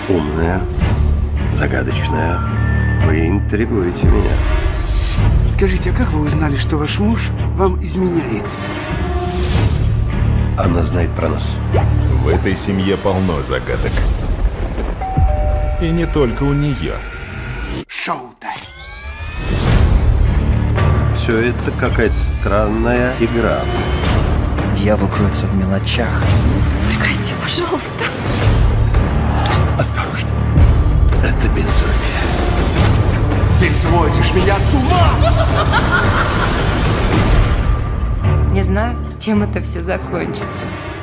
Умная, загадочная. Вы интригуете меня. Скажите, а как вы узнали, что ваш муж вам изменяет? Она знает про нас. В этой семье полно загадок. И не только у нее. Шоу-тайм. Все это какая-то странная игра. Дьявол кроется в мелочах. Прекрати, пожалуйста. Осторожно. Это безумие. Ты сводишь меня с ума! Не знаю, чем это все закончится.